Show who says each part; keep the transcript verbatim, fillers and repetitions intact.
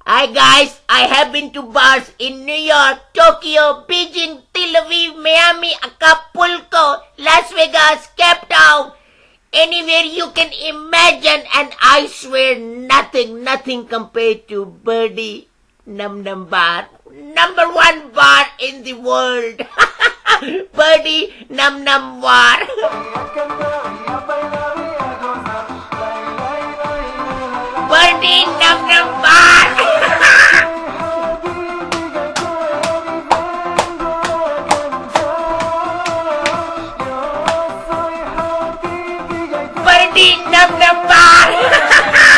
Speaker 1: Hi guys, I have been to bars in New York, Tokyo, Beijing, Tel Aviv, Miami, Acapulco, Las Vegas, Cape Town, anywhere you can imagine, and I swear nothing, nothing compared to Birdie Num Num Bar. Number one bar in the world. Birdie Num Num Bar. Birdie Num Num Bar. Birdie Num Num Bar.